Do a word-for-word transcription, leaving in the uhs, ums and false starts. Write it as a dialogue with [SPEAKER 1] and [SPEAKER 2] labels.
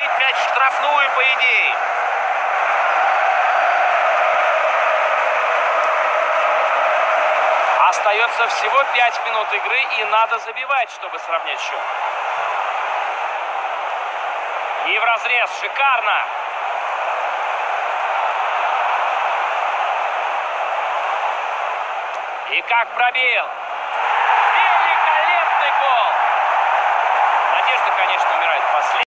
[SPEAKER 1] Мяч в штрафную, по идее.
[SPEAKER 2] Остается всего пять минут игры, и надо забивать, чтобы сравнять счет. И в разрез. Шикарно. И как пробил. Великолепный гол. Надежда, конечно, умирает последней.